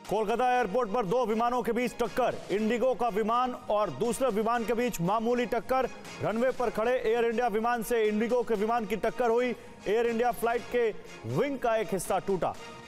Kolkata airport पर दो विमानों के बीच टक्कर। इंडिगो का विमान और दूसरे विमान के बीच मामूली टक्कर। रनवे पर खड़े एयर इंडिया विमान से इंडिगो के विमान की टक्कर हुई। एयर इंडिया फ्लाइट के विंग का एक हिस्सा टूटा।